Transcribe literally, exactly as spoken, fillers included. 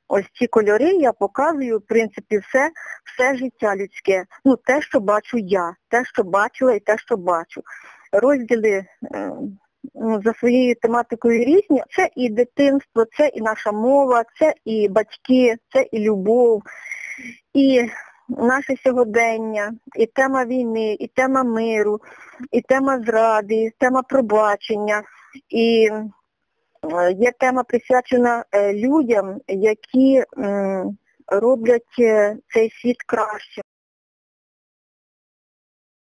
ось ці кольори я показую, в принципі, все, все життя людське. Ну, те, що бачу я, те, що бачила і те, що бачу. Розділи е, ну, за своєю тематикою різні. Це і дитинство, це і наша мова, це і батьки, це і любов, і наше сьогодення, і тема війни, і тема миру, і тема зради, і тема пробачення, і е, є тема присвячена е, людям, які м, роблять е, цей світ кращим.